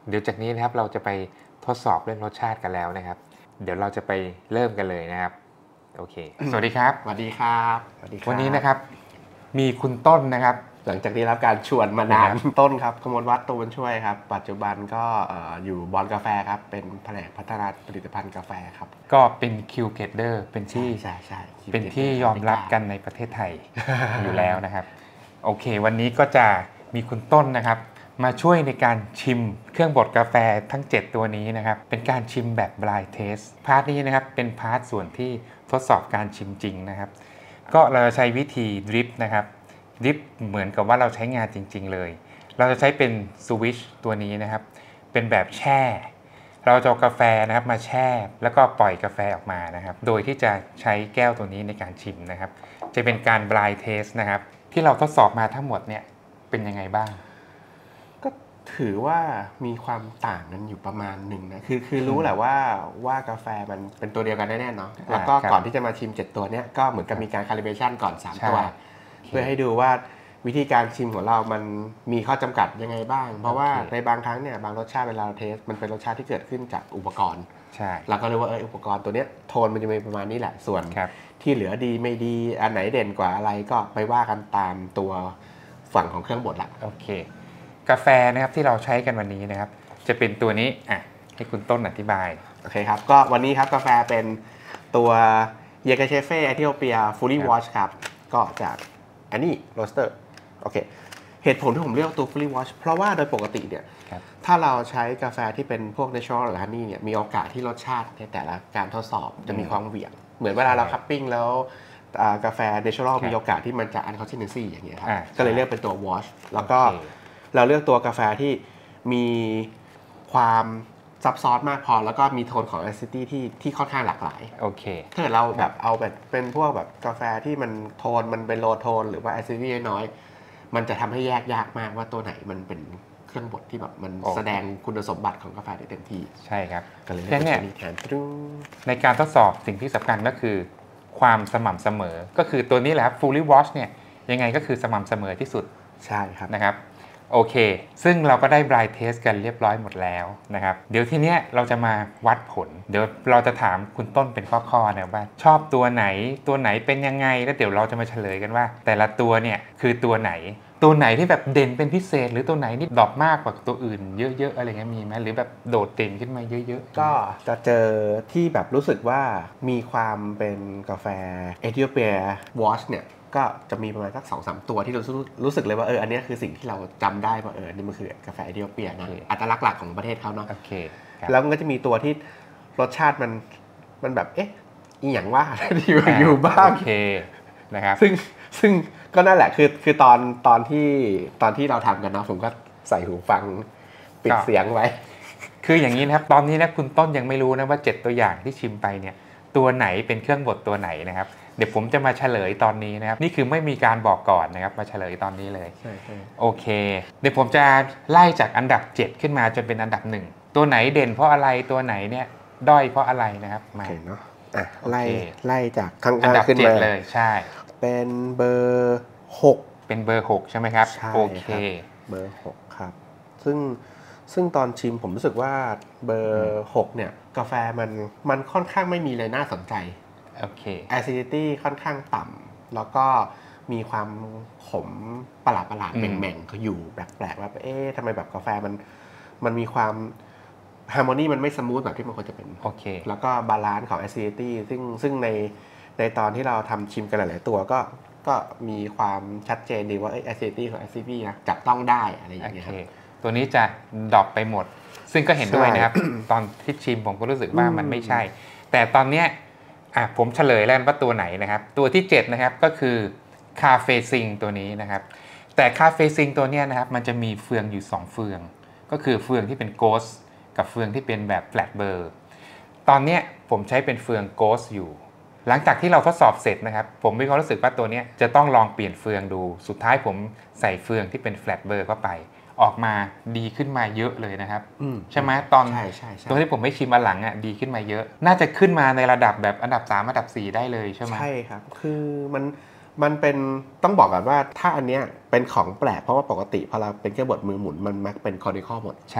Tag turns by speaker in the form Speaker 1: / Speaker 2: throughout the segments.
Speaker 1: เดี๋ยวจากนี้นะครับเราจะไปทดสอบเรื่องรสชาติกันแล้วนะครับเดี๋ยวเราจะไปเริ่มกันเลยนะครับโอเคสวัสดีครับ
Speaker 2: สวัสดีครับ
Speaker 1: วันนี้นะครับมีคุณต้นนะครับ
Speaker 2: หลังจากที่รับการชวนมานานต้นครับกมลวัฒน์ตัวบุญช่วยครับปัจจุบันก็อยู่บอลกาแฟครับเป็นแผนกพัฒนาผลิตภัณฑ์กาแฟครับ
Speaker 1: ก็เป็นคิวเกตเดอร์เป็นที่
Speaker 2: ใช่
Speaker 1: เป็นที่ยอมรับกันในประเทศไทย อยู่แล้วนะครับโอเควันนี้ก็จะมีคุณต้นนะครับมาช่วยในการชิมเครื่องบดกาแฟทั้ง7ตัวนี้นะครับเป็นการชิมแบบ blind test พาร์ทนี้นะครับเป็นพาร์ทส่วนที่ทดสอบการชิมจริงนะครับก็เราจะใช้วิธีดริปนะครับดริปเหมือนกับว่าเราใช้งานจริงๆเลยเราจะใช้เป็นสวิชตัวนี้นะครับเป็นแบบแช่เราจะเอากาแฟนะครับมาแช่แล้วก็ปล่อยกาแฟออกมานะครับโดยที่จะใช้แก้วตัวนี้ในการชิมนะครับจะเป็นการ blind test นะครับที่เราทดสอบมาทั้งหมดเนี่ยเป็นยังไงบ้าง
Speaker 2: ก็ถือว่ามีความต่างกันอยู่ประมาณหนึ่งนะคือรู้แหละว่ากาแฟมันเป็นตัวเดียวกันแน่ๆเนาะแล้วก็ก่อนที่จะมาชิม7ตัวเนี้ยก็เหมือนกับมีการ calibration ก่อน3ตัวเพื่อให้ดูว่าวิธีการชิมของเรามันมีข้อจำกัดยังไงบ้างเพราะว่าในบางครั้งเนี่ยบางรสชาติเวลาเราเทสมันเป็นรสชาติที่เกิดขึ้นจากอุปกรณ์
Speaker 1: ใช่
Speaker 2: เราก็รู้ว่าอุปกรณ์ตัวเนี้ยโทนมันจะมีประมาณนี้แหละส่วนที่เหลือดีไม่ดีอันไหนเด่นกว่าอะไรก็ไปว่ากันตามตัวฝั่งของเครื่องบดละ
Speaker 1: โอเคกาแฟนะครับที่เราใช้กันวันนี้นะครับจะเป็นตัวนี้ให้คุณต้นอธิบาย
Speaker 2: โอเคครับก็วันนี้ครับกาแฟเป็นตัวเยเกเชเฟ่เอธิโอเปียฟูลี่วอชครับก็จากอันนี้โรสเตอร์โอเคเหตุผลที่ผมเลือกตัว Fully Wash เพราะว่าโดยปกติเนี่ยถ้าเราใช้กาแฟที่เป็นพวก Natural หรือ Honey เนี่ยมีโอกาสที่รสชาติในแต่ละการทดสอบจะมีความเหวี่ยงเหมือนเวลาเราคัพปิ้งแล้วกาแฟ Natural มีโอกาสที่มันจะ Unconsistency อย่างเงี้ยครับก็เลยเลือกเป็นตัว Wash แล้วก็เราเลือกตัวกาแฟที่มีความซับซ้อนมากพอแล้วก็มีโทนของ acidity ที่ค่อนข้างหลากหลาย
Speaker 1: โอเค
Speaker 2: ถ้าเกิดเราแบบเอาแบบเป็นพวกแบบกาแฟที่มันโทนมันเป็น low tone หรือว่า acidity น้อยมันจะทำให้แยกยากมากว่าตัวไหนมันเป็นเครื่องบดที่แบบมันแสดงคุณสมบัติของกาแฟได้เต็มที่
Speaker 1: ใช่ครับ
Speaker 2: ก็เลยเลือกตัวนี้แทน
Speaker 1: ในการทดสอบสิ่งที่สำคัญก็คือความสม่ำเสมอก็คือตัวนี้แหละครับ Fully Wash เนี่ยยังไงก็คือสม่ำเสมอที่สุด
Speaker 2: ใช่ครับ
Speaker 1: นะครับโอเคซึ่งเราก็ได้ blind test กันเรียบร้อยหมดแล้วนะครับเดี๋ยวทีเนี้ยเราจะมาวัดผลเดี๋ยวเราจะถามคุณต้นเป็นข้อๆนะว่าชอบตัวไหนเป็นยังไงแล้วเดี๋ยวเราจะมาเฉลยกันว่าแต่ละตัวเนี่ยคือตัวไหนที่แบบเด่นเป็นพิเศษหรือตัวไหนนี่ดรอปมากกว่าตัวอื่นเยอะๆอะไรเงี้ยมีไหมหรือแบบโดดเด่นขึ้นมาเยอะ
Speaker 2: ๆก็จะเจอที่แบบรู้สึกว่ามีความเป็นกาแฟเอธิโอเปียวอชเนี่ยก็จะมีประมาณสัก 2-3 ตัวที่เรารู้สึกเลยว่าอันนี้คือสิ่งที่เราจำได้ว่านี่มันคือกาแฟเอธิโอเปียนะอัตลักษณ์หลักของประเทศเขาเนาะ
Speaker 1: โอเค
Speaker 2: แล้วมันก็จะมีตัวที่รสชาติมันแบบอีหยังว่าอยู่บ้าง
Speaker 1: โอเคนะครับ
Speaker 2: ซึ่งก็นั่นแหละคือตอนที่เราทำกันเนาะผมก็ใส่หูฟังปิดเสียงไว้
Speaker 1: คืออย่างนี้นะครับตอนนี้นะคุณต้นยังไม่รู้นะว่า7ตัวอย่างที่ชิมไปเนี่ยตัวไหนเป็นเครื่องบดตัวไหนนะครับเดี๋ยวผมจะมาเฉลยตอนนี้นะครับนี่คือไม่มีการบอกก่อนนะครับมาเฉลยตอนนี้เลย
Speaker 2: ใช่
Speaker 1: โอเคเดี๋ยวผมจะไล่จากอันดับ7ขึ้นมาจนเป็นอันดับ1ตัวไหนเด่นเพราะอะไรตัวไหนเนี่ยด้อยเพราะอะไรนะครับ
Speaker 2: มาเนาะไล่จากข้าง
Speaker 1: ๆขึ้นมาเลยใช่
Speaker 2: เป็นเบอร์6
Speaker 1: เป็นเบอร์6ใช่ไหมครับโอเค
Speaker 2: เบอร์6ครับซึ่งตอนชิมผมรู้สึกว่าเบอร์6เนี่ยกาแฟมันค่อนข้างไม่มีเลยน่าสนใจ
Speaker 1: โอเค
Speaker 2: acidity ค่อนข้างต่ำแล้วก็มีความขมประหลาดแหม่งๆเขาอยู่แปลกๆว่าทำไมแบบกาแฟมันมีความฮาร์โมนีมันไม่สมูทแบบที่มันควรจะเป็น
Speaker 1: โอเค
Speaker 2: แล้วก็บาลานซ์ของ acidity ซึ่งในตอนที่เราทำชิมกันหลายๆตัวก็มีความชัดเจนดีว่าacidity ของ acidity นะจับต้องได้อะไรอย่างเงี้ยครับ
Speaker 1: ตัวนี้จะดรอปไปหมดซึ่งก็เห็นด้วยนะครับ ตอนที่ชิมผมก็รู้สึกว่ามันไม่ใช่แต่ตอนเนี้ยผมเฉลยแล้วว่าตัวไหนนะครับตัวที่7นะครับก็คือคาเฟซิงตัวนี้นะครับแต่คาเฟซิงตัวนี้นะครับมันจะมีเฟืองอยู่2เฟืองก็คือเฟืองที่เป็นโกสกับเฟืองที่เป็นแบบแฟลตเบอร์ตอนนี้ผมใช้เป็นเฟืองโกสอยู่หลังจากที่เราทดสอบเสร็จนะครับผมมีความรู้สึกว่าตัวนี้จะต้องลองเปลี่ยนเฟืองดูสุดท้ายผมใส่เฟืองที่เป็นแฟลตเบอร์เข้าไปออกมาดีขึ้นมาเยอะเลยนะครับใช่ไหมตอนตัวที่ผมไม่ชิมอันหลังดีขึ้นมาเยอะน่าจะขึ้นมาในระดับแบบอันดับ3อันดับ4ได้เลยใช่ไหม
Speaker 2: ใช่ครับคือมันเป็นต้องบอกก่อนว่าถ้าอันเนี้ยเป็นของแปลกเพราะว่าปกติพอเราเป็นเครื่องบดมือหมุนมันมักเป็นคอร์ดิคอลหมด
Speaker 1: ใช่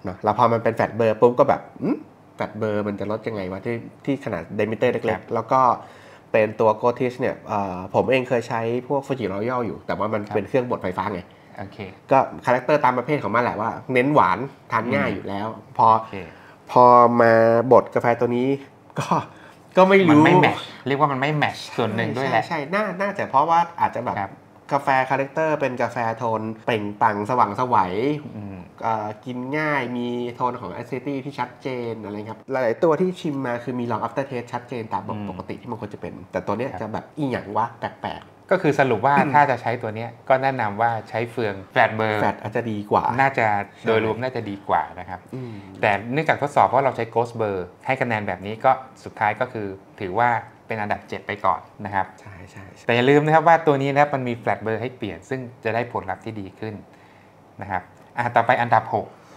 Speaker 2: เนาะแล้วพอมันเป็นแฟตเบอร์ปุ๊บก็แบบแฟตเบอร์มันจะลดยังไงวะที่ขนาดเดมิเตอร์เล็กๆแล้วก็เป็นตัวโกทิชเนี่ยผมเองเคยใช้พวกฟูจิรอยัลอยู่แต่ว่ามันเป็นเครื่องบดไฟฟ้าไงก็คาแรคเตอร์ตามประเภทของมันแหละว่าเน้นหวานทานง่ายอยู่แล้วพอมาบดกาแฟตัวนี้ก็ไม่รู้
Speaker 1: มันไม่แมทช์เรียกว่ามันไม่แมทช์ส่วนหนึ่งด้วยแหละ
Speaker 2: ใช่น่าจะเพราะว่าอาจจะแบบกาแฟคาแรคเตอร์เป็นกาแฟโทนเปล่งปลั่งสว่างไสวกินง่ายมีโทนของ acidity ที่ชัดเจนอะไรครับหลายๆตัวที่ชิมมาคือมี long after taste ชัดเจนตามปกติที่มันควรจะเป็นแต่ตัวเนี้ยจะแบบอีหยังวะแปลก
Speaker 1: ก็คือสรุปว่าถ้าจะใช้ตัวนี้ก็แนะนำว่าใช้เฟืองแฟตเบอร์
Speaker 2: แฟตอาจจะดีกว่า
Speaker 1: น่าจะโดยรวมน่าจะดีกว่านะครับแต่เนื่องจากทดสอบเพราะเราใช้โกสเบอร์ให้คะแนนแบบนี้ก็สุดท้ายก็คือถือว่าเป็นอันดับ7ไปก่อนนะครับ
Speaker 2: ใช่
Speaker 1: แต่อย่าลืมนะครับว่าตัวนี้นะครับมันมีแฟลตเบอร์ให้เปลี่ยนซึ่งจะได้ผลลัพธ์ที่ดีขึ้นนะครับต่อไปอันดับ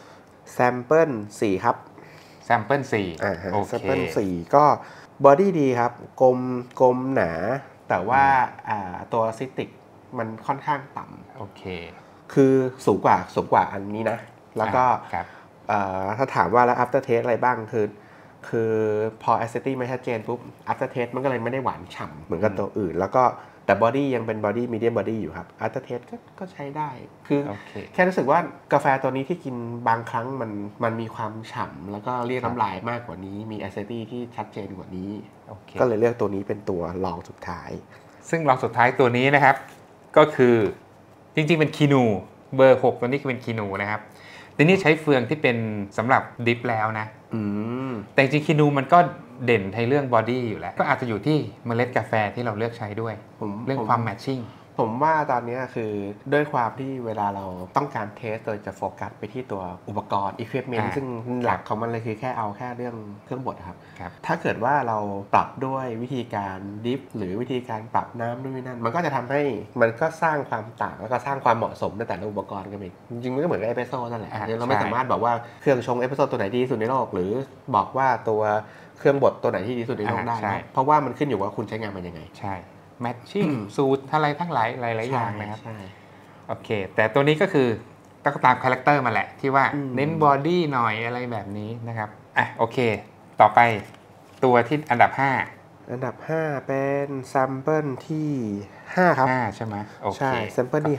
Speaker 1: 6
Speaker 2: แซมเปิล4ครับ
Speaker 1: แซมเปิล4
Speaker 2: โอเคแซมเปิล4ก็บอดี้ดีครับกลมหนาแต่ว่าตัวซิตริกมันค่อนข้างต่ำ
Speaker 1: โอเค
Speaker 2: คือสูงกว่าอันนี้นะแล้วก็ถ้าถามว่าแล้ว after taste อะไรบ้างคือพอ acidity ไม่ชัดเจนปุ๊บ after taste มันก็เลยไม่ได้หวานฉ่ำเหมือนกับตัวอื่นแล้วก็แต่ body ยังเป็น body medium body อยู่ครับ after taste ก็ใช้ได้คือแค่รู้สึกว่ากาแฟตัวนี้ที่กินบางครั้งมันมีความฉ่ำแล้วก็เรียกน้ำลายมากกว่านี้มี acidity ที่ชัดเจนกว่านี้ก็เลยเลือกตัวนี้เป็นตัวรองสุดท้าย
Speaker 1: ซึ่งรองสุดท้ายตัวนี้นะครับก็คือจริงๆเป็นคีนูเบอร์6ตัวนี้คือเป็นคีนูนะครับแต่นี่ใช้เฟืองที่เป็นสำหรับดิฟแล้วนะแต่จริงๆคีนูมันก็เด่นในเรื่องบอดี้อยู่แล้วก็อาจจะอยู่ที่เมล็ดกาแฟที่เราเลือกใช้ด้วยเรื่องความแมทชิ่ง
Speaker 2: ผมว่าตอนนี้คือด้วยความที่เวลาเราต้องการเทสโดยจะโฟกัสไปที่ตัวอุปกรณ์equipment ซึ่งหลักของมันเลยคือแค่เรื่องเครื่องบดครับถ้าเกิดว่าเราปรับด้วยวิธีการดิฟหรือวิธีการปรับน้ำนู่นนี่นั่นมันก็จะทำให้มันก็สร้างความต่างแล้วก็สร้างความเหมาะสมในแต่ละอุปกรณ์กันเองจริงๆมันก็เหมือนกับเอสเปรสโซ่นั่นแหละเราไม่สามารถบอกว่าเครื่องชงเอสเปรสโซ่ตัวไหนดีสุดในโลกหรือบอกว่าตัวเครื่องบดตัวไหนที่ดีสุดในโลกได้เพราะว่ามันขึ้นอยู่ว่าคุณใช้งานมันยังไง
Speaker 1: ใช่แมทชิ่งสูตรอะไรทั้งหลายอย่างนะครับโอเคแต่ตัวนี้ก็คือต้องตามคาแรคเตอร์มาแหละที่ว่าเน้นบอดี้หน่อยอะไรแบบนี้นะครับโอเคต่อไปตัวที่อันดับ
Speaker 2: 5เป็นแซมเปิลที่5ครับ
Speaker 1: ใช่ไหมโอเค
Speaker 2: ใช่แซมเปิลที่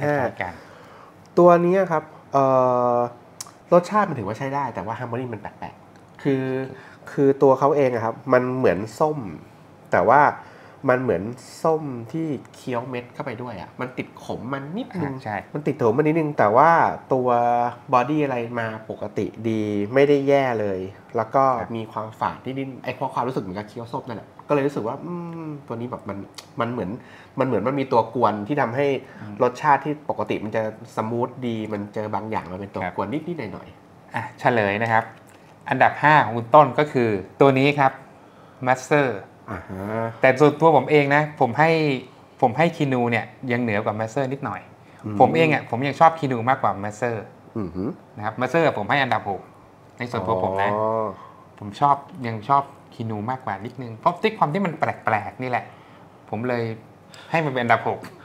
Speaker 2: 5ตัวนี้ครับรสชาติมันถือว่าใช้ได้แต่ว่าฮาร์โมนีมันแปลกๆคือตัวเขาเองครับมันเหมือนส้มแต่ว่ามันเหมือนส้มที่เคี้ยวเม็ดเข้าไปด้วยมันติดขมมันนิดนึงมันติดขมมันนิดนึงแต่ว่าตัวบอดี้อะไรมาปกติดีไม่ได้แย่เลยแล้วก็มีความฝาดนิดๆไอ้พอความรู้สึกเหมือนกับเคี้ยวส้มนั่นแหละก็เลยรู้สึกว่าตัวนี้แบบมันเหมือนมันมีตัวกวนที่ทำให้รสชาติที่ปกติมันจะสมูทดีมันเจอบางอย่างมาเป็นตัวกวนนิดๆหน่อย
Speaker 1: ๆเฉลยนะครับอันดับ5ของคุณต้นก็คือตัวนี้ครับมาสเตอร์แต่ส่วนตัวผมเองนะผมให้คีนูเนี่ยยังเหนือกว่ามาสเตอร์นิดหน่อยผมเองผมยังชอบคีนูมากกว่ามาสเตอร์นะครับมาสเตอร์ผมให้อันดับ6ในส่วนตัวผมนะผมยังชอบคีนูมากกว่านิดนึงเพราะที่ความที่มันแปลกๆนี่แหละผมเลยให้มันเป็นอันดับ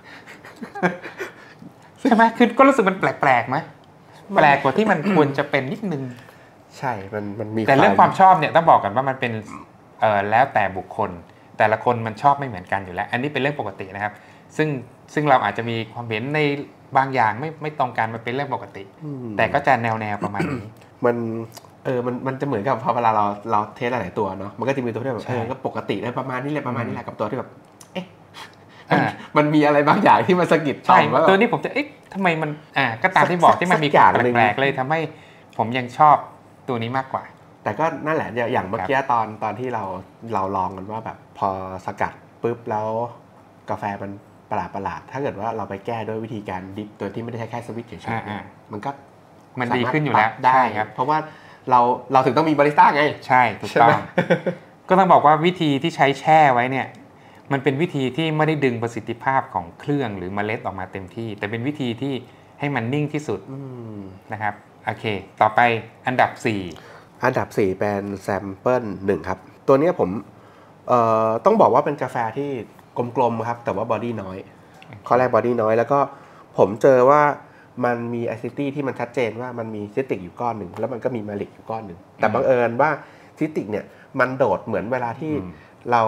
Speaker 1: 6ใช่ไหมคือก็รู้สึกมันแปลกๆไหมแปลกกว่าที่มันควรจะเป็นนิดนึง
Speaker 2: ใช่มันมี
Speaker 1: แต่เรื่องความชอบเนี่ยต้องบอกกันว่ามันเป็นแล้วแต่บุคคลแต่ละคนมันชอบไม่เหมือนกันอยู่แล้วอันนี้เป็นเรื่องปกตินะครับซึ่งเราอาจจะมีความเห็นในบางอย่างไม่ตรงกันมันเป็นเรื่องปกติแต่ก็จะแนวประมาณนี้
Speaker 2: มันจะเหมือนกับพอเวลาเราเทสหลายตัวเนาะมันก็จะมีตัวที่แบบก็ปกติได้ประมาณนี้แหละกับตัวที่แบบมันมีอะไรบางอย่างที่มันสะกิด
Speaker 1: ใช่ตัวนี้ผมจะทำไมมันก็ตามที่บอกที่มันมีความแปลกๆเลยทำให้ผมยังชอบตัวนี้มากกว่า
Speaker 2: แต่ก็นั่นแหละอย่างเมื่อกี้ตอนที่เราลองกันว่าแบบพอสกัดปุ๊บแล้วกาแฟมันประหลาดถ้าเกิดว่าเราไปแก้ด้วยวิธีการดิฟโดยที่ไม่ได้ใช้แค่สวิตช์เฉยๆ
Speaker 1: มันดีขึ้นอยู่แล้ว
Speaker 2: ได้ครับเพราะว่าเราถึงต้องมีบาริสต้าไง
Speaker 1: ใช่ถูกต้องก็ต้องบอกว่าวิธีที่ใช้แช่ไว้เนี่ยมันเป็นวิธีที่ไม่ได้ดึงประสิทธิภาพของเครื่องหรือเมล็ดออกมาเต็มที่แต่เป็นวิธีที่ให้มันนิ่งที่สุดนะครับโอเคต่อไปอันดับ
Speaker 2: 4เป็นแซมเปิล1ครับตัวนี้ผมต้องบอกว่าเป็นกาแฟที่กลมๆครับแต่ว่าบอดี้น้อยข้อแรกบอดี้น้อยแล้วก็ผมเจอว่ามันมีแอซิดิตี้ที่มันชัดเจนว่ามันมีซิตริกอยู่ก้อนหนึ่งแล้วมันก็มีมาลิกอยู่ก้อนหนึ่งแต่บังเอิญว่าซิตริกเนี่ยมันโดดเหมือนเวลาที่เรา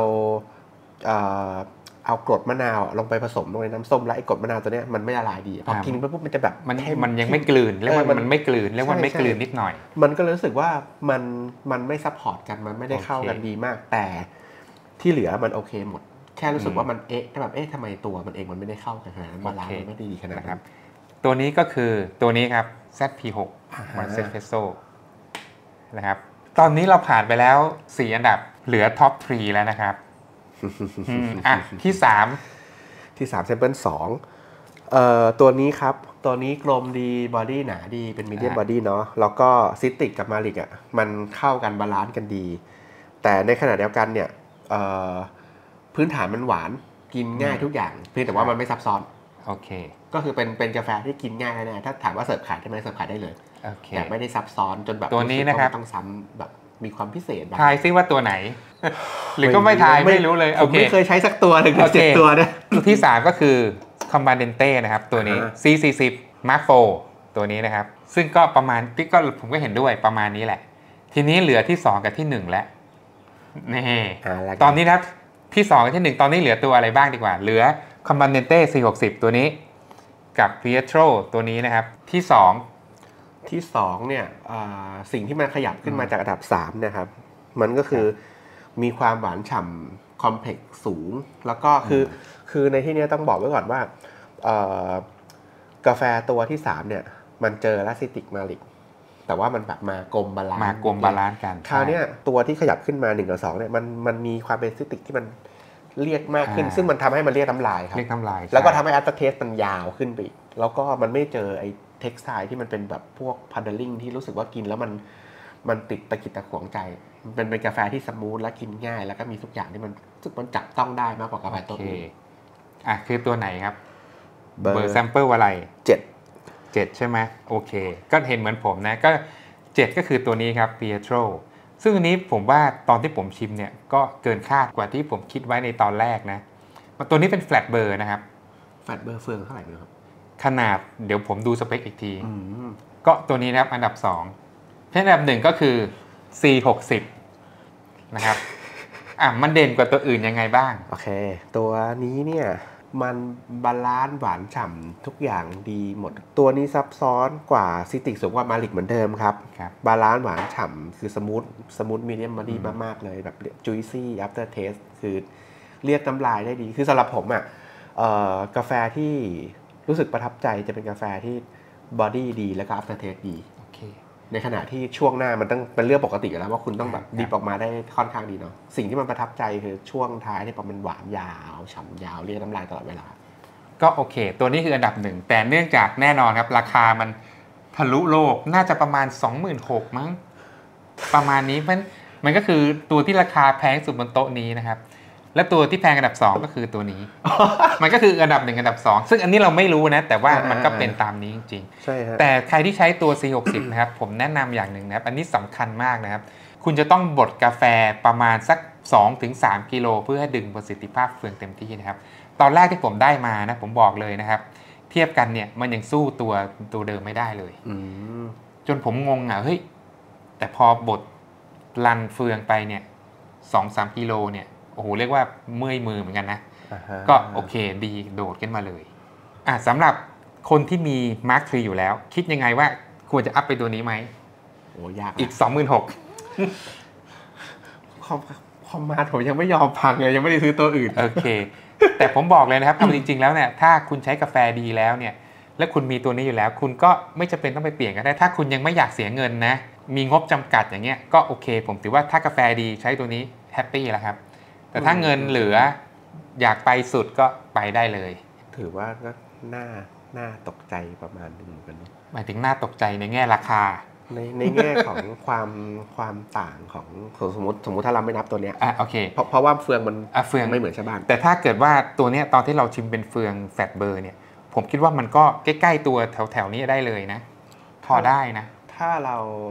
Speaker 2: เอากรดมะนาวลงไปผสมลงในน้ำส้มแล้วไอ้กรดมะนาวตัวเนี้ยมันไม่ละลายดีพอกินไปปุ๊บมันจะแบบ
Speaker 1: มันยังไม่กลืนแล้วมันไม่กลืนแล้วมันไม่กลืนนิดหน่อย
Speaker 2: มันก็รู้สึกว่ามันไม่ซัพพอร์ตกันมันไม่ได้เข้ากันดีมากแต่ที่เหลือมันโอเคหมดแค่รู้สึกว่ามันแบบทำไมตัวมันเองมันไม่ได้เข้ากันขนาดนั้นบาลานซ์มันไม่ดีขนาดนั้น
Speaker 1: ตัวนี้ก็คือตัวนี้ครับ ZP6 One Espresso นะครับตอนนี้เราผ่านไปแล้ว4อันดับเหลือท็อป3แล้วนะครับที่3
Speaker 2: Sample 2ตัวนี้ครับตัวนี้กลมดีบอดี้หนาดีเป็นมีเดียมบอดี้เนาะแล้วก็ซิตริกกับมาลิกอ่ะมันเข้ากันบาลานซ์กันดีแต่ในขณะเดียวกันเนี่ยพื้นฐานมันหวานกินง่ายทุกอย่างเพียงแต่ว่ามันไม่ซับซ้อน
Speaker 1: โอเค
Speaker 2: ก็คือเป็นกาแฟที่กินง่ายแน่ๆถ้าถามว่าเสิร์ฟขายได้ไหมเสิร์ฟขายได้เลยแต่ไม่ได้ซับซ้อนจนแบบ
Speaker 1: ตัวนี้นะครับ
Speaker 2: ต้องซ้ำแบบมีความพิเศษ
Speaker 1: ทายซิว่าตัวไหนหรือก็ไม่ทายไม่รู้เลย
Speaker 2: ผมไม่เคยใช้สักตัวเลย7ตัวเนี่ย
Speaker 1: ที่3ก็คือ Combandente นะครับตัวนี้ C40 Mark IV ตัวนี้นะครับซึ่งก็ประมาณก็ผมก็เห็นด้วยประมาณนี้แหละทีนี้เหลือที่2กับที่1แล้วนี่ตอนนี้ครับที่2กับที่1ตอนนี้เหลือตัวอะไรบ้างดีกว่าเหลือ Combandente C60 ตัวนี้กับ Pietro ตัวนี้นะครับที่
Speaker 2: 2เนี่ยสิ่งที่มันขยับขึ้นมาจากอันดับ3นะครับมันก็คือมีความหวานฉ่ำคอมเพล็กซ์สูงแล้วก็คือในที่นี้ต้องบอกไว้ก่อนว่ากาแฟตัวที่3เนี่ยมันเจอแลซิติกมาลิกแต่ว่ามันแบบมากลมบาลานซ์
Speaker 1: กัน
Speaker 2: คราวนี้ตัวที่ขยับขึ้นมา1กับ2เนี่ยมันมีความเป็นซิติกที่มันเรียกมากขึ้นซึ่งมันทำให้มันเรียกน้ำลายครับ
Speaker 1: เรียกน้ำลาย
Speaker 2: แล้วก็ทำให้อัตเทสมันยาวขึ้นไปแล้วก็มันไม่เจอไอ้เท็กซ์ไซด์ที่มันเป็นแบบพวกพัดเดิลลิ่งที่รู้สึกว่ากินแล้วมันติดตะกิดตะขวงใจมันเป็นกาแฟที่สมูทและกินง่ายแล้วก็มีทุกอย่างที่มันจับต้องได้มากกว่ากาแฟตัวอื่น
Speaker 1: คือตัวไหนครับเบอร์แซมเปิลอะไร7ใช่ไหมโอเคก็เห็นเหมือนผมนะก็7ก็คือตัวนี้ครับ Pietro ซึ่งอันนี้ผมว่าตอนที่ผมชิมเนี่ยก็เกินคาดกว่าที่ผมคิดไว้ในตอนแรกนะตัวนี้เป็นแฟลตเบอร์นะครับ
Speaker 2: แฟลตเบอร์เฟืองเท่าไหร่ครับ
Speaker 1: ขนาดเดี๋ยวผมดูสเปคอีกทีก็ตัวนี้นะครับอันดับ2อันดับ1ก็คือ C60 นะครับมันเด่นกว่าตัวอื่นยังไงบ้าง
Speaker 2: โอเคตัวนี้เนี่ยมันบาลานซ์หวานฉ่ำทุกอย่างดีหมดตัวนี้ซับซ้อนกว่าซิติกสูงกว่ามาลิกเหมือนเดิมครับบาลานซ์หวานฉ่ำคือสมูทมีเดียมบอดี้มากๆเลยแบบจุยซี่อัฟเตอร์เทสคือเรียกน้ำลายได้ดีคือสำหรับผมกาแฟที่รู้สึกประทับใจจะเป็นกาแฟที่บอดี้ดีแล้วก็อัฟเตอร์เทสดีในขณะที่ช่วงหน้ามันต้องเป็นเรื่องปกติอยู่แล้วว่าคุณต้องแบบดิบออกมาได้ค่อนข้างดีเนาะสิ่งที่มันประทับใจคือช่วงท้ายที่มันหวานยาวฉ่ำยาวเรียกน้ำลายตลอดเวลา
Speaker 1: ก็โอเคตัวนี้คืออันดับ1แต่เนื่องจากแน่นอนครับราคามันทะลุโลกน่าจะประมาณ 26,000 มั้งประมาณนี้มันก็คือตัวที่ราคาแพงสุดบนโต๊ะนี้นะครับและตัวที่แพงอันดับ2ก็คือตัวนี้ มันก็คืออันดับ1อันดับ2ซึ่งอันนี้เราไม่รู้นะแต่ว่ามันก็เป็นตามนี้จริง
Speaker 2: ๆใช่ครับ
Speaker 1: แต่ใครที่ใช้ตัว C60 นะครับผมแนะนำอย่างหนึ่งนะครับอันนี้สำคัญมากนะครับคุณจะต้องบดกาแฟประมาณสัก 2-3 กิโลเพื่อให้ดึงประสิทธิภาพเฟืองเต็มที่นะครับตอนแรกที่ผมได้มานะผมบอกเลยนะครับเทียบกันเนี่ยมันยังสู้ตัวเดิมไม่ได้เลยจนผมงงเฮ้ยแต่พอบดรันเฟืองไปเนี่ย 2-3 กิโลเนี่ยโอ้โหเรียกว่าเมื่อยมือเหมือนกันนะก็โอเคดีโดดขึ้นมาเลยสำหรับคนที่มี Mark III อยู่แล้วคิดยังไงว่าควรจะอัพไปตัวนี้ไหม
Speaker 2: โอ้ยาก
Speaker 1: อีก 26,000
Speaker 2: คอมมาผมยังไม่ยอมพังเลยยังไม่ได้ซื้อตัวอื่น
Speaker 1: โอเคแต่ผมบอกเลยนะครับจริงๆแล้วเนี่ยถ้าคุณใช้กาแฟดีแล้วเนี่ยและคุณมีตัวนี้อยู่แล้วคุณก็ไม่จำเป็นต้องไปเปลี่ยนก็ได้ถ้าคุณยังไม่อยากเสียเงินนะมีงบจำกัดอย่างเงี้ยก็โอเคผมถือว่าถ้ากาแฟดีใช้ตัวนี้แฮปปี้แล้วครับแต่ถ้าเงินเหลืออยากไปสุดก็ไปได้เลย
Speaker 2: ถือว่าก็น่าตกใจประมาณนึงเหมือนกัน
Speaker 1: หมายถึงน่าตกใจในแง่ราคา
Speaker 2: ในแง่ของความต่างของสมมติถ้าเราไม่นับตัวเนี้ย
Speaker 1: โอเค
Speaker 2: เพราะว่าเฟืองมันไม่เหมือนชาวบ้าน
Speaker 1: แต่ถ้าเกิดว่าตัวเนี้ยตอนที่เราชิมเป็นเฟืองแฟตเบอร์เนี่ยผมคิดว่ามันก็ใกล้ๆตัวแถวๆนี้ได้เลยนะพอได้นะ
Speaker 2: ถ้าเรา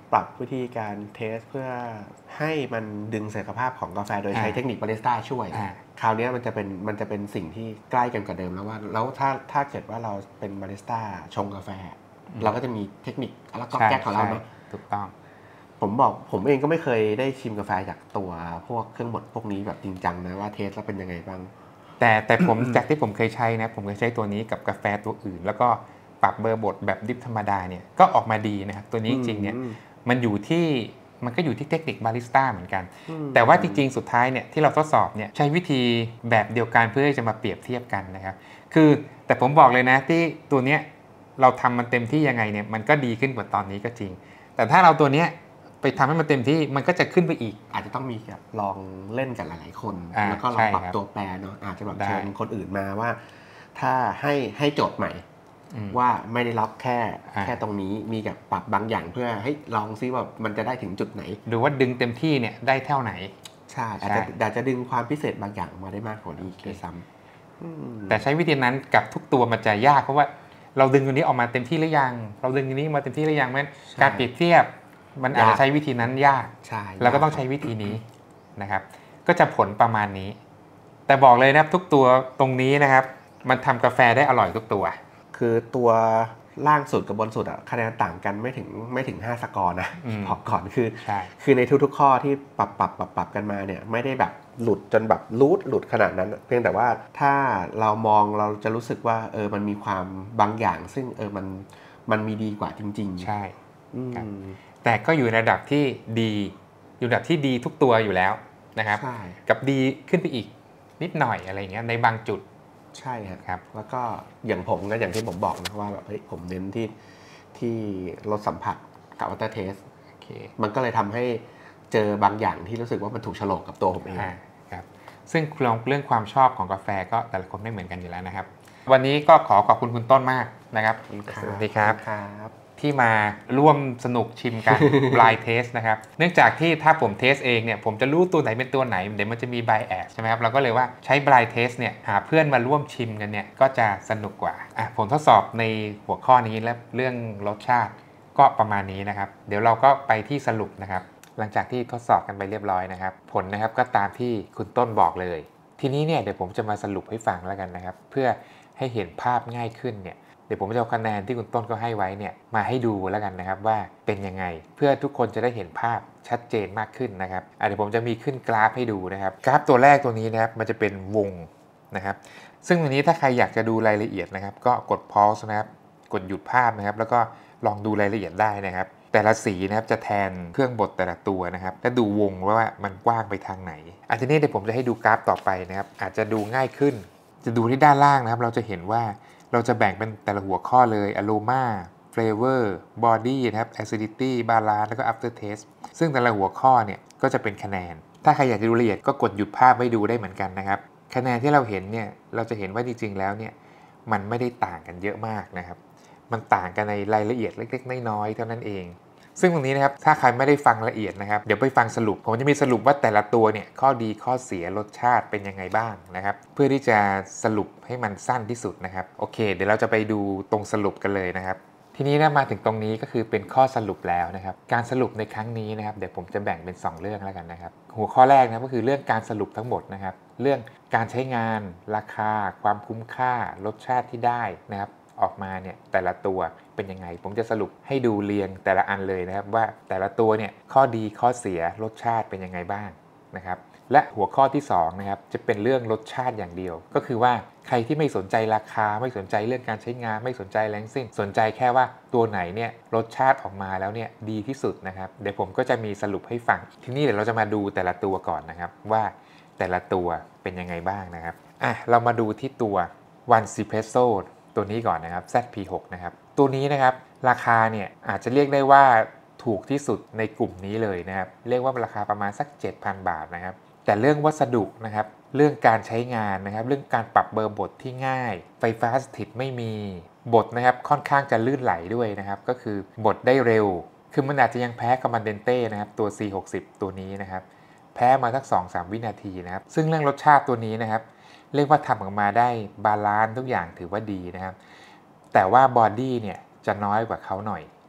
Speaker 2: ปรับวิธีการเทสเพื่อให้มันดึงศักยภาพของกาแฟโดยใช้เทคนิคบาริสต้าช่วยคราวนี้มันจะเป็นสิ่งที่ใกล้กันกว่าเดิมแล้วว่าแล้วถ้าเกิดว่าเราเป็นบาริสต้าชงกาแฟเราก็จะมีเทคนิคแล้วก็แก้ของเราเนาะ
Speaker 1: ถูกต้อง
Speaker 2: ผมเองก็ไม่เคยได้ชิมกาแฟจากตัวพวกเครื่องบดพวกนี้แบบจริงจังนะว่าเทสแล้วเป็นยังไงบ้าง
Speaker 1: แต่ผม จากที่ผมเคยใช้นะผมเคยใช้ตัวนี้กับกาแฟตัวอื่นแล้วก็ปรับเบอร์บดแบบดิฟธรรมดาเนี่ยก็ออกมาดีนะครับตัวนี้จริงๆเนี่ยมันก็อยู่ที่เทคนิคบาริสต้าเหมือนกันแต่ว่าจริงๆสุดท้ายเนี่ยที่เราทดสอบเนี่ยใช้วิธีแบบเดียวกันเพื่อจะมาเปรียบเทียบกันนะครับคือแต่ผมบอกเลยนะที่ตัวเนี้ยเราทำมันเต็มที่ยังไงเนี่ยมันก็ดีขึ้นกว่าตอนนี้ก็จริงแต่ถ้าเราตัวเนี้ยไปทำให้มันเต็มที่มันก็จะขึ้นไปอีก
Speaker 2: อาจจะต้องมีแบบลองเล่นกันหลายๆคนแล้วก็ลองปรับตัวแปรเนาะอาจจะแบบเชิญคนอื่นมาว่าถ้าให้โจทย์ใหม่ว่าไม่ได้รับแค่ตรงนี้มีกับปรับบางอย่างเพื่อให้ลองซิว่ามันจะได้ถึงจุดไหน
Speaker 1: ดูว่าดึงเต็มที่เนี่ยได้เท่าไหน
Speaker 2: ใช่อาจจะดึงความพิเศษบางอย่างมาได้มากกว่านี้ด้วยซ้
Speaker 1: ำแต่ใช้วิธีนั้นกับทุกตัวมันจะยากเพราะว่าเราดึงตัวนี้ออกมาเต็มที่หรือยังเราดึงตัวนี้มาเต็มที่หรือยังเพราะการเปรียบเทียบมันอาจจะใช้วิธีนั้นยากเราก็ต้องใช้วิธีนี้นะครับก็จะผลประมาณนี้แต่บอกเลยนะครับทุกตัวตรงนี้นะครับมันทำกาแฟได้อร่อยทุกตัว
Speaker 2: คือตัวล่างสุดกับบนสุดคะแนนต่างกันไม่ถึง5สกอร์นะบอกก่อนคือในทุกๆข้อที่ปรับกันมาเนี่ยไม่ได้แบบหลุดจนแบบหลุดขนาดนั้นเพียงแต่ว่าถ้าเรามองเราจะรู้สึกว่ามันมีความบางอย่างซึ่งมันมีดีกว่าจริงๆ
Speaker 1: ใช่แต่ก็อยู่ในระดับที่ดีอยู่ระดับที่ดีทุกตัวอยู่แล้วนะครับกับดีขึ้นไปอีกนิดหน่อยอะไรเงี้ยในบางจุด
Speaker 2: ใช่ครับแล้วก็อย่างผมก็อย่างที่ผมบอกนะว่าแบบผมเน้นที่รสสัมผัสกับอัลตราเทสมันก็เลยทำให้เจอบางอย่างที่รู้สึกว่ามันถูกโฉลกกับตัวผมเอง
Speaker 1: ครับซึ่งเรื่องความชอบของกาแฟก็แต่ละคนไม่เหมือนกันอยู่แล้วนะครับวันนี้ก็ขอบคุณคุณต้นมากนะครับสวัสดีครับที่มาร่วมสนุกชิมกัน blind test นะครับเนื่องจากที่ถ้าผมเทสเองเนี่ยผมจะรู้ตัวไหนเป็นตัวไหนเดี๋ยวมันจะมี bias ใช่ไหมครับเราก็เลยว่าใช้ blind test เนี่ยหาเพื่อนมาร่วมชิมกันเนี่ยก็จะสนุกกว่าผมทดสอบในหัวข้อนี้และเรื่องรสชาติก็ประมาณนี้นะครับเดี๋ยวเราก็ไปที่สรุปนะครับหลังจากที่ทดสอบกันไปเรียบร้อยนะครับผลนะครับก็ตามที่คุณต้นบอกเลยทีนี้เนี่ยเดี๋ยวผมจะมาสรุปให้ฟังแล้วกันนะครับเพื่อให้เห็นภาพง่ายขึ้นเนี่ยเดี๋ยวผมจะเอาคะแนนที่คุณต้นก็ให้ไว้เนี่ยมาให้ดูแล้วกันนะครับว่าเป็นยังไงเพื่อทุกคนจะได้เห็นภาพชัดเจนมากขึ้นนะครับเดี๋ยวผมจะมีขึ้นกราฟให้ดูนะครับกราฟตัวแรกตัวนี้นะครับมันจะเป็นวงนะครับซึ่งวันนี้ถ้าใครอยากจะดูรายละเอียดนะครับก็กด pause นะครับกดหยุดภาพนะครับแล้วก็ลองดูรายละเอียดได้นะครับแต่ละสีนะครับจะแทนเครื่องบดแต่ละตัวนะครับและดูวงว่ามันกว้างไปทางไหนทีนี้เดี๋ยวผมจะให้ดูกราฟต่อไปนะครับอาจจะดูง่ายขึ้นจะดูที่ด้านล่างนะครับเราจะเห็นว่าเราจะแบ่งเป็นแต่ละหัวข้อเลย aroma flavor body นะครับ acidity balance แล้วก็ aftertaste ซึ่งแต่ละหัวข้อเนี่ยก็จะเป็นคะแนนถ้าใครอยากจะดูละเอียดก็กดหยุดภาพไว้ดูได้เหมือนกันนะครับคะแนนที่เราเห็นเนี่ยเราจะเห็นว่าจริงๆแล้วเนี่ยมันไม่ได้ต่างกันเยอะมากนะครับมันต่างกันในรายละเอียดเล็กๆน้อยๆเท่านั้นเองซึ่งตรงนี้นะครับถ้าใครไม่ได้ฟังละเอียดนะครับเดี๋ยวไปฟังสรุปผมจะมีสรุปว่าแต่ละตัวเนี่ยข้อดีข้อเสียรสชาติเป็นยังไงบ้างนะครับเพื่อที่จะสรุปให้มันสั้นที่สุดนะครับโอเคเดี๋ยวเราจะไปดูตรงสรุปกันเลยนะครับทีนี้นะมาถึงตรงนี้ก็คือเป็นข้อสรุปแล้วนะครับการสรุปในครั้งนี้นะครับเดี๋ยวผมจะแบ่งเป็น2เรื่องแล้วกันนะครับหัวข้อแรกนะก็คือเรื่องการสรุปทั้งหมดนะครับเรื่องการใช้งานราคาความคุ้มค่ารสชาติที่ได้นะครับออกมาเนี่ยแต่ละตัวเป็นยังไงผมจะสรุปให้ดูเรียงแต่ละอันเลยนะครับว่าแต่ละตัวเนี่ยข้อดีข้อเสียรสชาติเป็นยังไงบ้างนะครับและหัวข้อที่2นะครับจะเป็นเรื่องรสชาติอย่างเดียวก็คือว่าใครที่ไม่สนใจราคาไม่สนใจเรื่องการใช้งานไม่สนใจแรงสิ้นสนใจแค่ว่าตัวไหนเนี่ยรสชาติออกมาแล้วเนี่ยดีที่สุดนะครับเดี๋ยวผมก็จะมีสรุปให้ฟังทีนี้เดี๋ยวเราจะมาดูแต่ละตัวก่อนนะครับว่าแต่ละตัวเป็นยังไงบ้างนะครับเรามาดูที่ตัว One Espressoตัวนี้ก่อนนะครับ ZP6 นะครับตัวนี้นะครับราคาเนี่ยอาจจะเรียกได้ว่าถูกที่สุดในกลุ่มนี้เลยนะครับเรียกว่าราคาประมาณสัก 7,000 บาทนะครับแต่เรื่องวัสดุนะครับเรื่องการใช้งานนะครับเรื่องการปรับเบอร์บดที่ง่ายไฟฟ้าสถิตไม่มีบดนะครับค่อนข้างจะลื่นไหลด้วยนะครับก็คือบดได้เร็วคือมันอาจจะยังแพ้กับมันเดนเต้นะครับตัว C60 ตัวนี้นะครับแพ้มาสัก 2-3 วินาทีนะครับซึ่งเรื่องรสชาติตัวนี้นะครับเรียกว่าทำออกมาได้บาลานซ์ทุกอย่างถือว่าดีนะครับแต่ว่าบอดี้เนี่ยจะน้อยกว่าเขาหน่อยนะครับ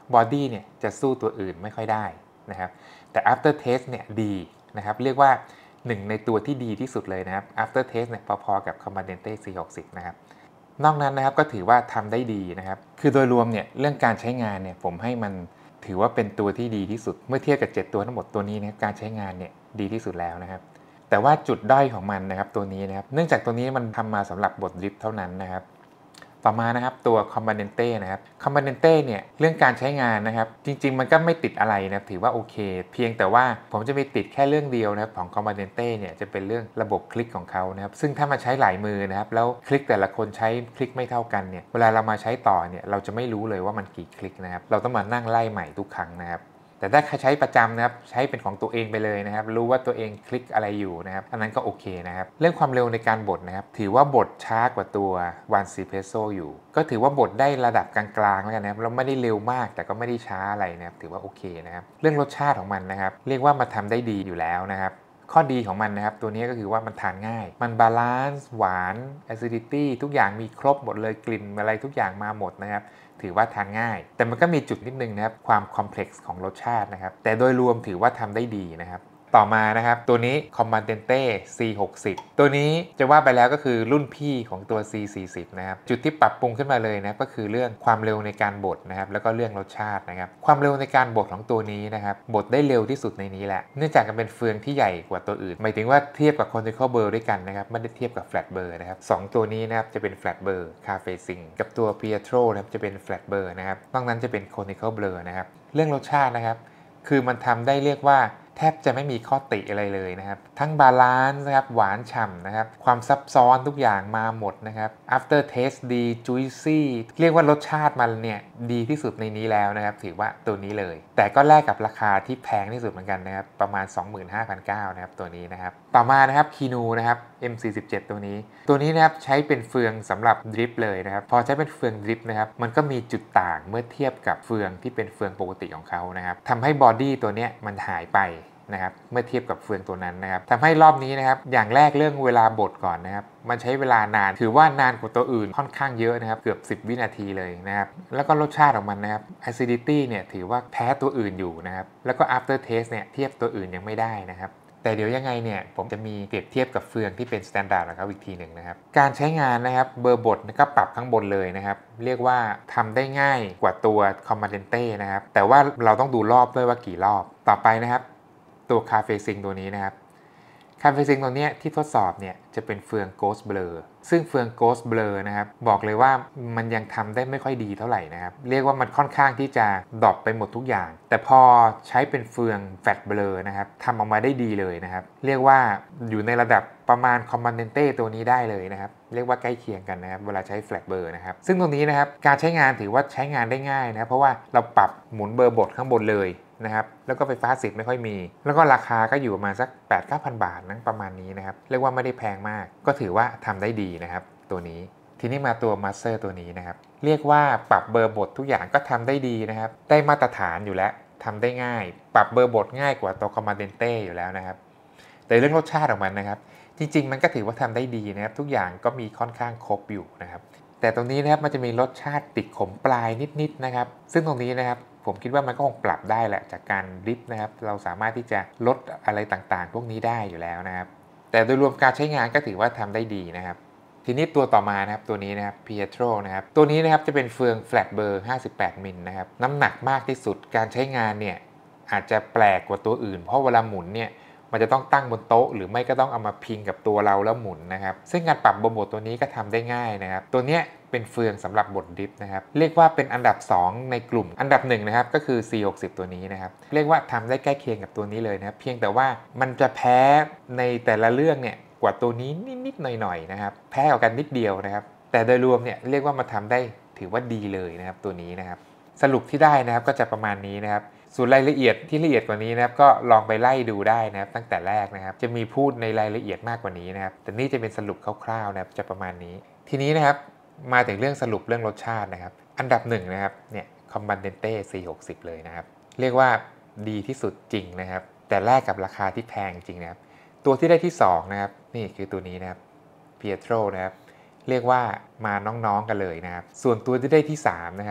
Speaker 1: บอดี้เนี่ยจะสู้ตัวอื่นไม่ค่อยได้นะครับแต่ after taste เนี่ยดีนะครับเรียกว่าหนึ่งในตัวที่ดีที่สุดเลยนะครับ after taste เนี่ยพอๆกับ Commandante C60 นะครับนอกนั้นนะครับก็ถือว่าทำได้ดีนะครับคือโดยรวมเนี่ยเรื่องการใช้งานเนี่ยผมให้มันถือว่าเป็นตัวที่ดีที่สุดเมื่อเทียบกับ7ตัวทั้งหมดตัวนี้นะครับการใช้งานเนี่ยดีที่สุดแล้วนะครับแต่ว่าจุดด้อยของมันนะครับตัวนี้นะครับเนื่องจากตัวนี้มันทำมาสำหรับบทดริฟต์เท่านั้นนะครับต่อมานะครับตัว Commandante นะครับ Commandante เนี่ยเรื่องการใช้งานนะครับจริงๆมันก็ไม่ติดอะไรนะถือว่าโอเคเพียงแต่ว่าผมจะไปติดแค่เรื่องเดียวนะครับของ Commandante เนี่ยจะเป็นเรื่องระบบคลิกของเขานะครับซึ่งถ้ามาใช้หลายมือนะครับแล้วคลิกแต่ละคนใช้คลิกไม่เท่ากันเนี่ยเวลาเรามาใช้ต่อเนี่ยเราจะไม่รู้เลยว่ามันกี่คลิกนะครับเราต้องมานั่งไล่ใหม่ทุกครั้งนะครับแต่ถ้าใช้ประจำนะครับใช้เป็นของตัวเองไปเลยนะครับรู้ว่าตัวเองคลิกอะไรอยู่นะครับอันนั้นก็โอเคนะครับเรื่องความเร็วในการบดนะครับถือว่าบดช้ากว่าตัววันซีเพโซอยู่ก็ถือว่าบดได้ระดับกลางๆแล้วกันนะครับเราไม่ได้เร็วมากแต่ก็ไม่ได้ช้าอะไรนะครับถือว่าโอเคนะครับเรื่องรสชาติของมันนะครับเรียกว่ามาทำได้ดีอยู่แล้วนะครับข้อดีของมันนะครับตัวนี้ก็คือว่ามันทานง่ายมันบาลานซ์หวาน acidity ทุกอย่างมีครบหมดเลยกลิ่นอะไรทุกอย่างมาหมดนะครับถือว่าทานง่ายแต่มันก็มีจุดนิดนึงนะครับความคอมเพล็กซ์ของรสชาตินะครับแต่โดยรวมถือว่าทำได้ดีนะครับต่อมานะครับตัวนี้ Commandante C60 ตัวนี้จะว่าไปแล้วก็คือรุ่นพี่ของตัว C40 นะครับจุดที่ปรับปรุงขึ้นมาเลยนะก็คือเรื่องความเร็วในการบดนะครับแล้วก็เรื่องรสชาตินะครับความเร็วในการบดของตัวนี้นะครับบดได้เร็วที่สุดในนี้แหละเนื่องจากมันเป็นเฟืองที่ใหญ่กว่าตัวอื่นหมายถึงว่าเทียบกับ Conical Burr ด้วยกันนะครับไม่ได้เทียบกับ Flat Burr นะครับ2ตัวนี้นะครับจะเป็น Flat Burr Cafe Sing กับตัว Pietro นะครับจะเป็น Flat Burr นะครับนอกนั้นจะเป็น Conical Burr นะครับเรื่องรสชาตินะครับคือมันทำได้เรียกว่าแทบจะไม่มีข้อติอะไรเลยนะครับทั้งบาลานซ์นะครับหวานฉ่ำนะครับความซับซ้อนทุกอย่างมาหมดนะครับ after taste ดี juicy เรียกว่ารสชาติมันเนี่ยดีที่สุดในนี้แล้วนะครับถือว่าตัวนี้เลยแต่ก็แลกกับราคาที่แพงที่สุดเหมือนกันนะครับประมาณ 25,900 นะครับตัวนี้นะครับต่อมานะครับคีนูนะครับ M47 ตัวนี้นะครับใช้เป็นเฟืองสำหรับดริฟต์เลยนะครับพอใช้เป็นเฟืองดริฟต์นะครับมันก็มีจุดต่างเมื่อเทียบกับเฟืองที่เป็นเฟืองปกติของเขานะครับทำให้บอดี้ตัวเนี้ยมันหายไปนะครับเมื่อเทียบกับเฟืองตัวนั้นนะครับทำให้รอบนี้นะครับอย่างแรกเรื่องเวลาบดก่อนนะครับมันใช้เวลานานถือว่านานกว่าตัวอื่นค่อนข้างเยอะนะครับเกือบ10 วินาทีเลยนะครับแล้วก็รสชาติของมันนะครับ acidity เนี่ยถือว่าแพ้ตัวอื่นอยู่นะครับแล้วก็ after taste เนี่ยเทียบตัวอื่นยังไม่ได้นะครับแต่เดี๋ยวยังไงเนี่ยผมจะมีเปรียบเทียบกับเฟืองที่เป็น standard ของเขาอีกทีหนึ่งนะครับการใช้งานนะครับเบอร์บดก็ปรับข้างบนเลยนะครับเรียกว่าทำได้ง่ายกว่าตัว Commandante นะครับแต่ว่าเราต้องดูรอบด้วยว่ากี่รอบต่อไปนะครับตัว Cafe Sing ตัวนี้นะครับ Cafe Sing ตัวนี้ที่ทดสอบเนี่ยจะเป็นเฟือง Ghost Blur ซึ่งเฟือง Ghost Blur นะครับบอกเลยว่ามันยังทำได้ไม่ค่อยดีเท่าไหร่นะครับเรียกว่ามันค่อนข้างที่จะดรอปไปหมดทุกอย่างแต่พอใช้เป็นเฟือง Fat Blur นะครับทำออกมาได้ดีเลยนะครับเรียกว่าอยู่ในระดับประมาณ Commandante ตัวนี้ได้เลยนะครับเรียกว่าใกล้เคียงกันนะครับเวลาใช้ Flat Blur นะครับซึ่งตรงนี้นะครับการใช้งานถือว่าใช้งานได้ง่ายนะเพราะว่าเราปรับหมุนเบอร์บดข้างบนเลยนะครับแล้วก็ไฟฟ้า10ไม่ค่อยมีแล้วก็ราคาก็อยู่ประมาณสัก 8-9,000 บาทนะประมาณนี้นะครับเรียกว่าไม่ได้แพงมากก็ถือว่าทำได้ดีนะครับตัวนี้ทีนี้มาตัว Master ตัวนี้นะครับเรียกว่าปรับเบอร์บดทุกอย่างก็ทำได้ดีนะครับได้มาตรฐานอยู่แล้วทำได้ง่ายปรับเบอร์บดง่ายกว่าตัว Commandante อยู่แล้วนะครับแต่เรื่องรสชาติของมันนะครับจริงๆมันก็ถือว่าทำได้ดีนะครับทุกอย่างก็มีค่อนข้างครบอยู่นะครับแต่ตรงนี้นะครับมันจะมีรสชาติติดขมปลายนิดๆนะครับซึ่งตรงนี้นะครับผมคิดว่ามันก็คงปรับได้แหละจากการดริฟต์นะครับเราสามารถที่จะลดอะไรต่างๆพวกนี้ได้อยู่แล้วนะครับแต่โดยรวมการใช้งานก็ถือว่าทำได้ดีนะครับทีนี้ตัวต่อมานะครับตัวนี้นะครับ Pietro นะครับตัวนี้นะครับจะเป็นเฟือง Flat Burr 58 มิลนะครับน้ำหนักมากที่สุดการใช้งานเนี่ยอาจจะแปลกกว่าตัวอื่นเพราะเวลาหมุนเนี่ยมันจะต้องตั้งบนโต๊ะหรือไม่ก็ต้องเอามาพิงกับตัวเราแล้วหมุนนะครับซึ่งการปรับบนบดตัวนี้ก็ทำได้ง่ายนะครับตัวเนี้ยเป็นเฟืองสำหรับบดดริฟต์นะครับเรียกว่าเป็นอันดับ2ในกลุ่มอันดับ1นะครับก็คือ C60 ตัวนี้นะครับเรียกว่าทำได้ใกล้เคียงกับตัวนี้เลยนะครับเพียงแต่ว่ามันจะแพ้ในแต่ละเรื่องเนี่ยกว่าตัวนี้นิดๆหน่อยๆนะครับแพ้ออกกันนิดเดียวนะครับแต่โดยรวมเนี่ยเรียกว่ามาทำได้ถือว่าดีเลยนะครับตัวนี้นะครับสรุปที่ได้นะครับก็จะประมาณนี้นะครับส่วนรายละเอียดที่ละเอียดกว่านี้นะครับก็ลองไปไล่ดูได้นะครับตั้งแต่แรกนะครับจะมีพูดในรายละเอียดมากกว่านี้นะครับแต่นี่จะเป็นสรุปคร่าวๆนะครับจะประมาณนี้ทีนี้นะครับมาถึงเรื่องสรุปเรื่องรสชาตินะครับอันดับ1นะครับเนี่ย Commandante C60 เลยนะครับเรียกว่าดีที่สุดจริงนะครับแต่แลกกับราคาที่แพงจริงนะครับตัวที่ได้ที่2นะครับนี่คือตัวนี้นะครับ Pietro นะครับเรียกว่ามาน้องๆกันเลยนะครับส่วนตัวที่ได้ที่3นะครับ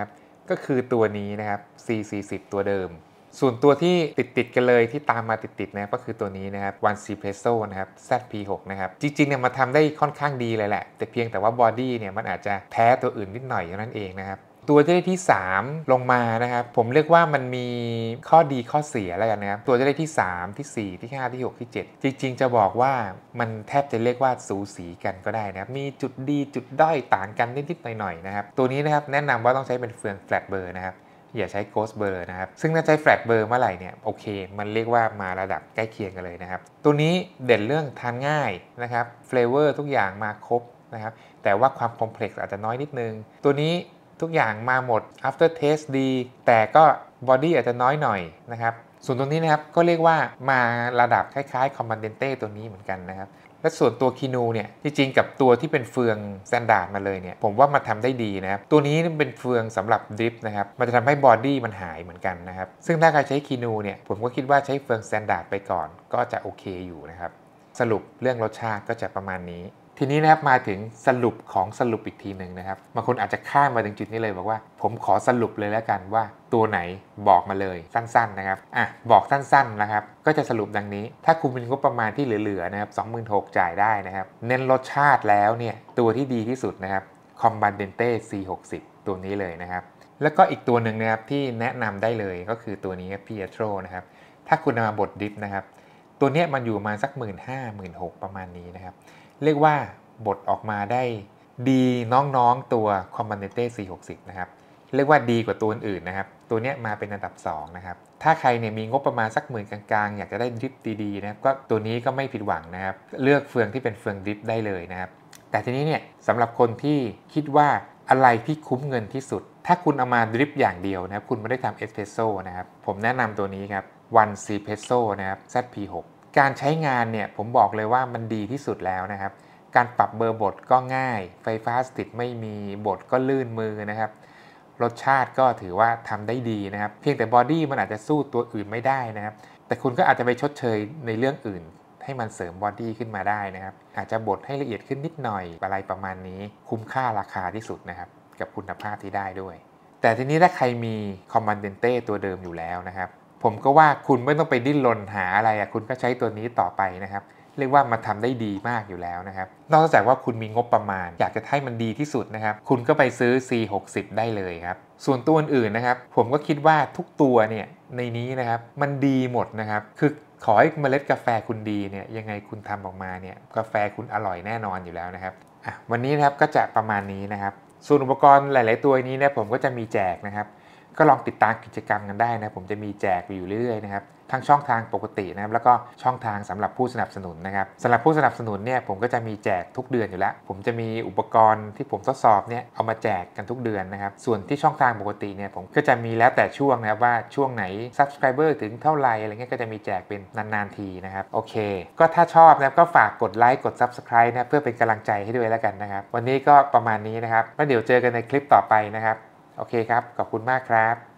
Speaker 1: ก็คือตัวนี้นะครับ C40 ตัวเดิมส่วนตัวที่ติดกันเลยที่ตามมาติดนะครับก็คือตัวนี้นะครับ One Espresso นะครับ ZP6 นะครับจริงๆเนี่ยมาทำได้ค่อนข้างดีเลยแหละแต่เพียงแต่ว่าบอดี้เนี่ยมันอาจจะแพ้ตัวอื่นนิดหน่อยอย่างนั้นเองนะครับตัวที่3ลงมานะครับผมเรียกว่ามันมีข้อดีข้อเสียแล้วกันนะครับตัวที่3ที่4ที่5ที่6ที่7จริงๆจะบอกว่ามันแทบจะเรียกว่าสูสีกันก็ได้นะครับมีจุดดีจุดด้อยต่างกันนิดๆหน่อยๆนะครับตัวนี้นะครับแนะนำว่าต้องใช้เป็นเฟือง flat burr นะครับอย่าใช้ Ghost Burr นะครับซึ่งถ้าใช้ Flat Burr เมื่อไหร่เนี่ยโอเคมันเรียกว่ามาระดับใกล้เคียงกันเลยนะครับตัวนี้เด่นเรื่องทานง่ายนะครับเฟลเวอร์ทุกอย่างมาครบนะครับแต่ว่าความคอมเพล็กซ์อาจจะน้อยนิดนึงตัวนี้ทุกอย่างมาหมด after taste ดีแต่ก็ body อาจจะน้อยหน่อยนะครับส่วนตัวนี้นะครับก็เรียกว่ามาระดับคล้ายๆ Commandante ตัวนี้เหมือนกันนะครับและส่วนตัวคีนูเนี่ยจริงๆกับตัวที่เป็นเฟืองสแตนดาร์ดมาเลยเนี่ยผมว่ามันทำได้ดีนะครับตัวนี้เป็นเฟืองสำหรับดริฟต์นะครับมันจะทำให้บอดี้มันหายเหมือนกันนะครับซึ่งถ้าใครใช้คีนูเนี่ยผมก็คิดว่าใช้เฟืองสแตนดาร์ดไปก่อนก็จะโอเคอยู่นะครับสรุปเรื่องรสชาติก็จะประมาณนี้ทีนี้นะครับมาถึงสรุปของสรุปอีกทีหนึ่งนะครับบางคนอาจจะข้ามมาถึงจุดนี้เลยบอกว่าผมขอสรุปเลยแล้วกันว่าตัวไหนบอกมาเลยสั้นๆนะครับบอกสั้นๆนะครับก็จะสรุปดังนี้ถ้าคุณมีงบประมาณที่เหลือๆนะครับ 26,000 จ่ายได้นะครับเน้นรสชาติแล้วเนี่ยตัวที่ดีที่สุดนะครับ Commandante C60 ตัวนี้เลยนะครับแล้วก็อีกตัวหนึ่งนะครับที่แนะนำได้เลยก็คือตัวนี้ Pietro นะครับถ้าคุณนำมาบดดริฟนะครับตัวนี้มันอยู่มาสัก 15,000-16,000 ประมาณนี้นะครับเรียกว่าบดออกมาได้ดีน้องๆตัว Commandante C60 นะครับเรียกว่าดีกว่าตัวอื่นนะครับตัวนี้มาเป็นอันดับ2นะครับถ้าใครเนี่ยมีงบประมาณสักหมื่นกลางๆอยากจะได้ดริฟดีๆนะครับก็ตัวนี้ก็ไม่ผิดหวังนะครับเลือกเฟืองที่เป็นเฟืองดริฟได้เลยนะครับแต่ทีนี้เนี่ยสำหรับคนที่คิดว่าอะไรที่คุ้มเงินที่สุดถ้าคุณเอามาดริฟอย่างเดียวนะครับคุณไม่ได้ทำเอสเปรสโซ่นะครับผมแนะนำตัวนี้ครับ One Espresso นะครับ ZP6การใช้งานเนี่ยผมบอกเลยว่ามันดีที่สุดแล้วนะครับการปรับเบอร์บดก็ง่ายไฟฟ้าสถิตไม่มีบดก็ลื่นมือนะครับรสชาติก็ถือว่าทำได้ดีนะครับเพียงแต่บอดี้มันอาจจะสู้ตัวอื่นไม่ได้นะครับแต่คุณก็อาจจะไปชดเชยในเรื่องอื่นให้มันเสริมบอดี้ขึ้นมาได้นะครับอาจจะบดให้ละเอียดขึ้นนิดหน่อยอะไรประมาณนี้คุ้มค่าราคาที่สุดนะครับกับคุณภาพที่ได้ด้วยแต่ทีนี้ถ้าใครมี Commandante ตัวเดิมอยู่แล้วนะครับผมก็ว่าคุณไม่ต้องไปดิ้นรนหาอะไรคุณก็ใช้ตัวนี้ต่อไปนะครับเรียกว่ามันทำได้ดีมากอยู่แล้วนะครับนอกจากว่าคุณมีงบประมาณอยากจะให้มันดีที่สุดนะครับคุณก็ไปซื้อ C60 ได้เลยครับส่วนตัวอื่นๆนะครับผมก็คิดว่าทุกตัวเนี่ยในนี้นะครับมันดีหมดนะครับคือขอให้เมล็ดกาแฟคุณดีเนี่ยยังไงคุณทำออกมาเนี่ยกาแฟคุณอร่อยแน่นอนอยู่แล้วนะครับวันนี้นะครับก็จะประมาณนี้นะครับส่วนอุปกรณ์หลายๆตัวนี้เนี่ยผมก็จะมีแจกนะครับก็ลองติดตามกิจกรรมกันได้นะผมจะมีแจกอยู่เรื่อยๆนะครับทั้งช่องทางปกตินะครับแล้วก็ช่องทางสำหรับผู้สนับสนุนนะครับสำหรับผู้สนับสนุนเนี่ยผมก็จะมีแจกทุกเดือนอยู่แล้วผมจะมีอุปกรณ์ที่ผมทดสอบเนี่ยเอามาแจกกันทุกเดือนนะครับส่วนที่ช่องทางปกติเนี่ยผมก็จะมีแล้วแต่ช่วงนะครับว่าช่วงไหน Subscriber ถึงเท่าไหร่อะไรเงี้ยก็จะมีแจกเป็นนานๆทีนะครับโอเคก็ถ้าชอบนะก็ฝากกดไลค์กด Subscribe นะเพื่อเป็นกำลังใจให้ด้วยแล้วกันนะครับวันนี้ก็ประมาณนี้นะครับแล้วเดี๋ยวเจอกันในคลิปต่อไปนะครับโอเคครับขอบคุณมากครับ